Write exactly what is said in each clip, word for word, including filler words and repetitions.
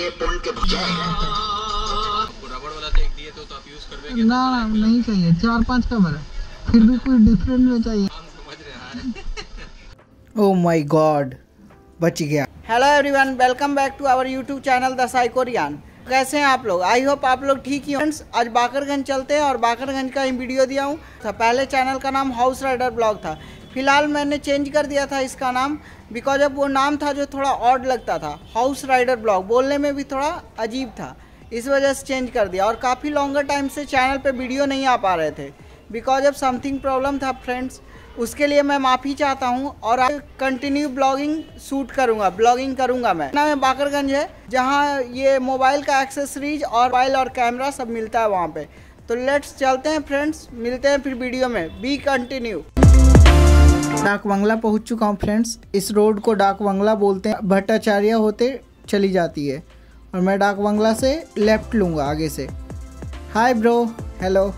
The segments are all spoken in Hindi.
ये पॉइंट के रबड़ वाला देख दिए तो तो आप यूज कर देंगे ना ना नहीं चाहिए, चार पांच कवर है, फिर भी कोई डिफरेंट में चाहिए। समझ रहे हैं। ओह माय गॉड, बच गया। Hello everyone, welcome back to our YouTube channel the साइकोरियन। कैसे हैं आप लोग? आई होप आप लोग ठीक ही हो। फ्रेंड्स, आज बाकरगंज चलते हैं और बाकरगंज का ही वीडियो दिया हूँ। पहले चैनल का नाम हाउस राइडर ब्लॉग था, फिलहाल मैंने चेंज कर दिया था इसका नाम, बिकॉज अब वो नाम था जो थोड़ा ऑड लगता था। हाउस राइडर ब्लॉग बोलने में भी थोड़ा अजीब था, इस वजह से चेंज कर दिया। और काफ़ी लॉन्गर टाइम से चैनल पे वीडियो नहीं आ पा रहे थे, बिकॉज ऑफ समथिंग प्रॉब्लम था फ्रेंड्स। उसके लिए मैं माफ़ी चाहता हूँ और आज कंटिन्यू ब्लॉगिंग शूट करूँगा, ब्लॉगिंग करूँगा। मैं नाम बाकरगंज है, जहाँ ये मोबाइल का एक्सेसरीज और मोबाइल और कैमरा सब मिलता है वहाँ पे। तो लेट्स चलते हैं फ्रेंड्स, मिलते हैं फिर वीडियो में। Be continue. डाक बंगला पहुँच चुका हूँ फ्रेंड्स। इस रोड को डाक बंगला बोलते हैं, भट्टाचार्य होते चली जाती है और मैं डाक बंगला से लेफ्ट लूँगा आगे से। Hi bro, hello.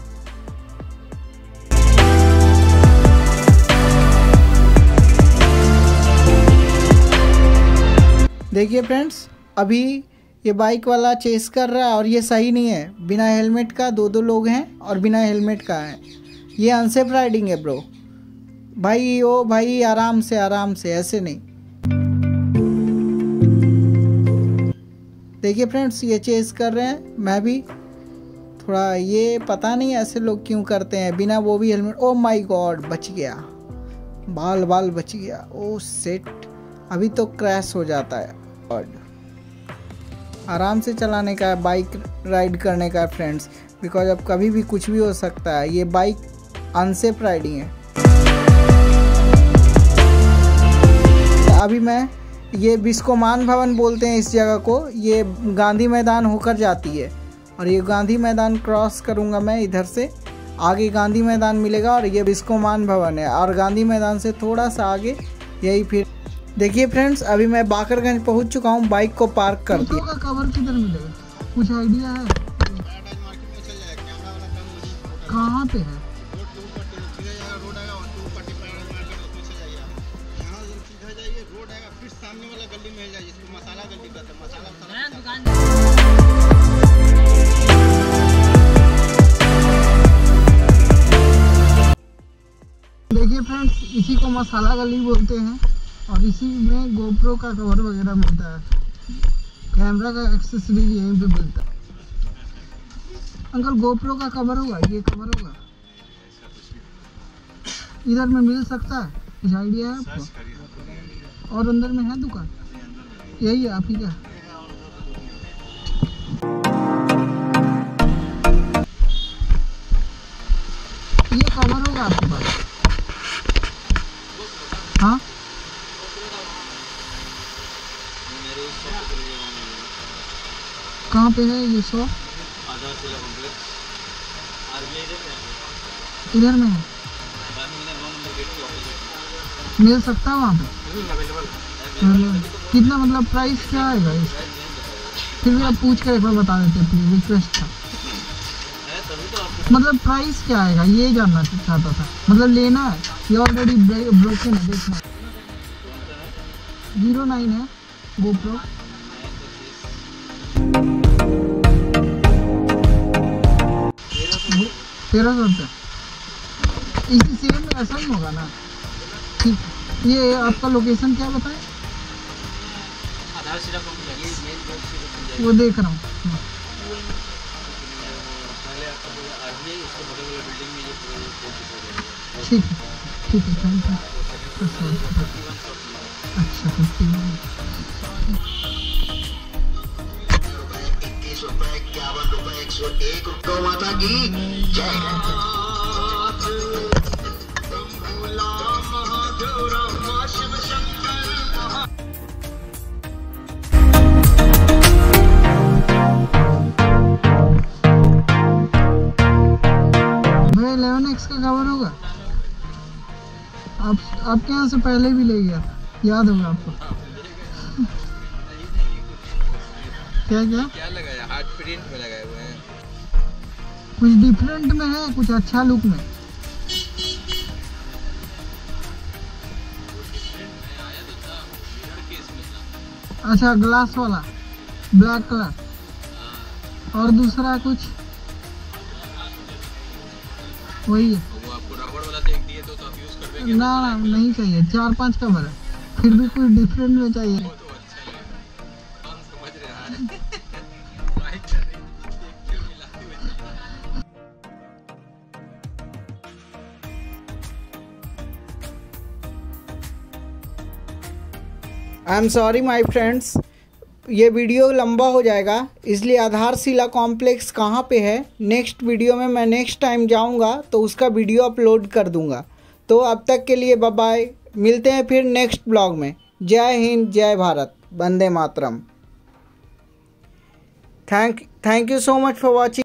देखिए फ्रेंड्स, अभी ये बाइक वाला चेस कर रहा है और ये सही नहीं है। बिना हेलमेट का दो दो लोग हैं और बिना हेलमेट का है, ये अनसेफ राइडिंग है ब्रो। भाई ओ भाई, आराम से आराम से, ऐसे नहीं। देखिए फ्रेंड्स, ये चेस कर रहे हैं, मैं भी थोड़ा, ये पता नहीं ऐसे लोग क्यों करते हैं बिना वो भी हेलमेट। ओ माय गॉड, बच गया, बाल बाल बच गया। ओ सेट, अभी तो क्रैश हो जाता है। और आराम से चलाने का है, बाइक राइड करने का है फ्रेंड्स, बिकॉज अब कभी भी कुछ भी हो सकता है। ये बाइक अनसेफ राइडिंग है। अभी मैं, ये बिस्कोमान भवन बोलते हैं इस जगह को, ये गांधी मैदान होकर जाती है और ये गांधी मैदान क्रॉस करूंगा मैं इधर से। आगे गांधी मैदान मिलेगा और ये बिस्कोमान भवन है, और गांधी मैदान से थोड़ा सा आगे यही। फिर देखिए फ्रेंड्स, अभी मैं बाकरगंज पहुंच चुका हूं, बाइक को पार्क कर दिया। का कवर किधर मिलेगा, कुछ आइडिया है? कहाँ पे है? देखिए फ्रेंड्स, इसी को मसाला गली बोलते हैं और इसी में गोप्रो का कवर वगैरह मिलता है, कैमरा का एक्सेसरीज यहीं पे मिलता है। अंकल, गोप्रो का कवर होगा, ये कवर होगा, इधर में मिल सकता है? कुछ आइडिया है आपको? और अंदर में है दुकान, यही है आप ही का? ये कवर होगा आपके पास? हाँ, कहाँ पे है ये शॉप? इधर में है, मिल सकता है वहाँ पे? कितना मतलब प्राइस क्या आएगा इसका? फिर भी आप पूछ कर एक बार बता देते प्लीज, रिक्वेस्ट था। मतलब प्राइस क्या आएगा ये जानना चाहता था, मतलब लेना है, ये ऑलरेडी ब्रोकन है। देखना, जीरो नाइन है गोप्रो। तेरह सौ रुपये, इसी सेम में ऐसा ही होगा ना? ठीक, ये आपका लोकेशन क्या बताएं? वो देख रहा हूँ। ठीक है, ठीक है, थैंक यू। अच्छा, फिफ्टी इक्कीस रुपए इक्यावन रुपए एक सौ एक रुपये माता की जय। भाई इलेवन एक्स का कवर होगा? आप आपके यहाँ से पहले भी ले गया, याद होगा आपको? क्या क्या क्या लगाया? हार्ट प्रिंट में लगाए हुए हैं, कुछ डिफरेंट में है, कुछ अच्छा लुक में। अच्छा, ग्लास वाला ब्लैक कलर और दूसरा कुछ वही है। वो आपको रबड़ वाला देख दिए तो तो आप यूज कर देंगे ना ना नहीं चाहिए, चार पांच कलर है, फिर भी कोई डिफरेंट में चाहिए। वो तो अच्छा लगा, हम समझ रहे हैं बाइक करने क्यों मिलाते हुए। I am sorry my friends, ये वीडियो लंबा हो जाएगा, इसलिए आधारशिला कॉम्प्लेक्स कहाँ पे है नेक्स्ट वीडियो में मैं नेक्स्ट टाइम जाऊँगा तो उसका वीडियो अपलोड कर दूँगा। तो अब तक के लिए बाय बाय, मिलते हैं फिर नेक्स्ट ब्लॉग में। जय हिंद, जय भारत, वंदे मातरम। Thank thank you so much for watching.